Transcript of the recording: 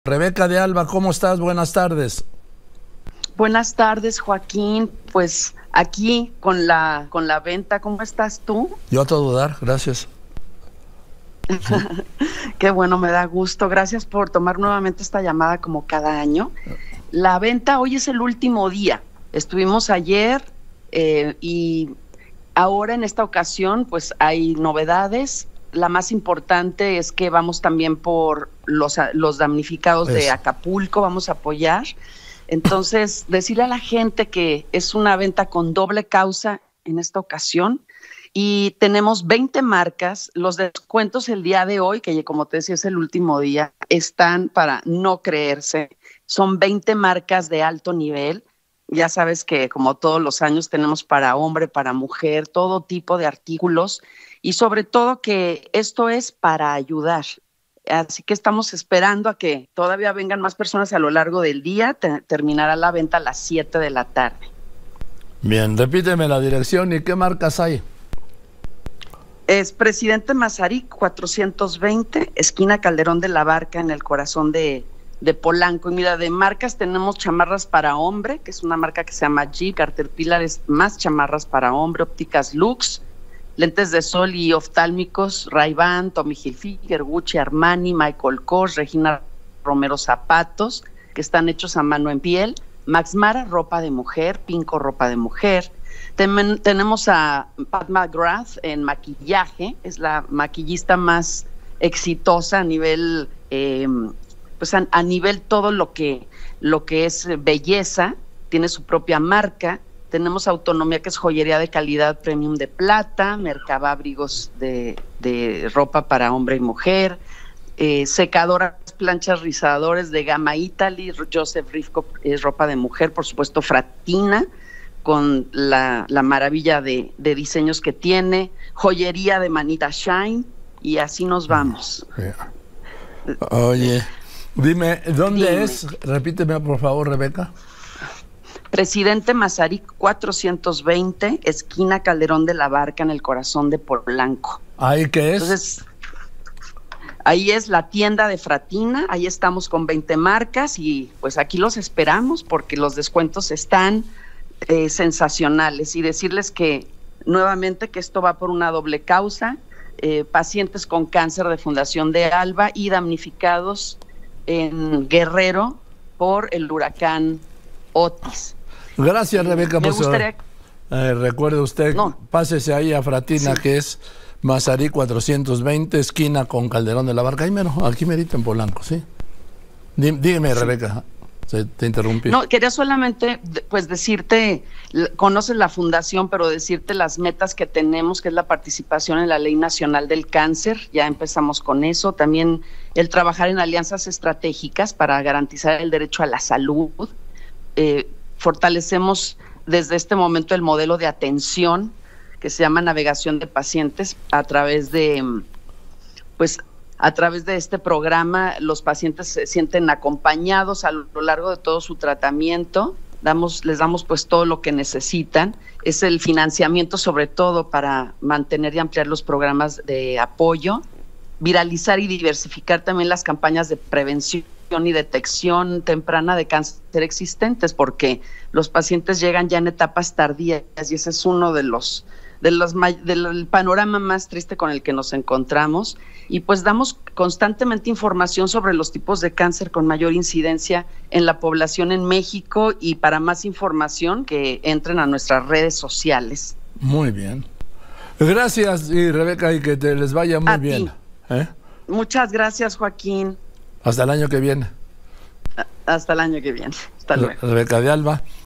Rebeca de Alba, ¿cómo estás? Buenas tardes. Buenas tardes, Joaquín. Pues aquí con la venta, ¿cómo estás tú? Yo a todo dar, gracias. Sí. Qué bueno, me da gusto. Gracias por tomar nuevamente esta llamada como cada año. La venta hoy es el último día. Estuvimos ayer y ahora en esta ocasión pues hay novedades. La más importante es que vamos también por los damnificados de Acapulco, vamos a apoyar. Entonces, decirle a la gente que es una venta con doble causa en esta ocasión y tenemos 20 marcas. Los descuentos el día de hoy, que como te decía es el último día, están para no creerse. Son 20 marcas de alto nivel. Ya sabes que como todos los años tenemos para hombre, para mujer, todo tipo de artículos y sobre todo que esto es para ayudar. Así que estamos esperando a que todavía vengan más personas a lo largo del día. Terminará la venta a las 7 de la tarde. Bien, repíteme la dirección y qué marcas hay. Es Presidente Mazarik 420, esquina Calderón de la Barca, en el corazón de Polanco. Y mira, de marcas tenemos chamarras para hombre, que es una marca que se llama Jeep, Caterpillar es más chamarras para hombre, ópticas Lux, lentes de sol y oftálmicos, Ray-Ban, Tommy Hilfiger, Gucci, Armani, Michael Kors, Regina Romero zapatos, que están hechos a mano en piel, Max Mara, ropa de mujer, Pinco, ropa de mujer. Tenemos a Pat McGrath en maquillaje, es la maquillista más exitosa a nivel, pues a nivel todo lo que es belleza, tiene su propia marca. Tenemos Autonomía, que es joyería de calidad premium de plata, Mercaba abrigos de ropa para hombre y mujer, secadoras, planchas, rizadores de gama Italy, Joseph Rifco es ropa de mujer, por supuesto Fratina, con la maravilla de diseños que tiene, joyería de Manita Shine, y así nos vamos. Oye, dime, ¿dónde es? Repíteme por favor, Rebeca. Presidente Mazarik 420, esquina Calderón de la Barca, en el corazón de Polanco. ¿Ahí qué es? Entonces, ahí es la tienda de Fratina, ahí estamos con 20 marcas y pues aquí los esperamos porque los descuentos están sensacionales. Y decirles que nuevamente que esto va por una doble causa, pacientes con cáncer de Fundación de Alba y damnificados en Guerrero por el huracán Otis. Gracias, Rebeca. Me gustaría... recuerde usted, pásese ahí a Fratina, sí, que es Mazarik 420, esquina con Calderón de la Barca. Ahí mero, aquí merito en Polanco, ¿sí? Dígame, sí. Rebeca, te interrumpí. No, quería solamente pues decirte, conoces la fundación, pero decirte las metas que tenemos, que es la participación en la Ley Nacional del Cáncer. Ya empezamos con eso. También el trabajar en alianzas estratégicas para garantizar el derecho a la salud. Fortalecemos desde este momento el modelo de atención que se llama navegación de pacientes a través de este programa. Los pacientes se sienten acompañados a lo largo de todo su tratamiento, les damos pues todo lo que necesitan. Es el financiamiento sobre todo para mantener y ampliar los programas de apoyo, viralizar y diversificar también las campañas de prevención y detección temprana de cáncer existentes, porque los pacientes llegan ya en etapas tardías y ese es uno del panorama más triste con el que nos encontramos. Y pues damos constantemente información sobre los tipos de cáncer con mayor incidencia en la población en México, y para más información que entren a nuestras redes sociales. Muy bien. Gracias, y Rebeca, y que les vaya muy bien. Muchas gracias, Joaquín. Hasta el año que viene. Hasta el año que viene. Hasta luego. Rebeca de Alba.